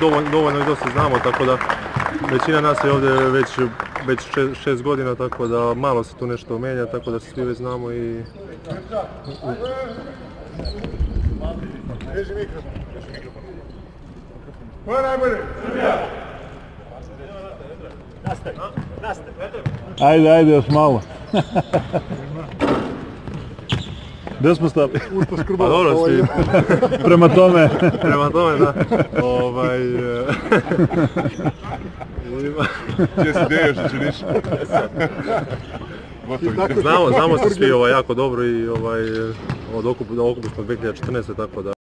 dovoljno i dosta znamo, tako da većina nas je ovdje već 6 godina, tako da malo se tu nešto mijenja, tako da se svi već znamo i... Ko je najbolji? Ajde, još malo. Gdje smo stali? Pa dobro, svi. Prema tome, Da. Gdje si deješ, činiš? Znamo se svi jako dobro i od okupu smo 2014. tako da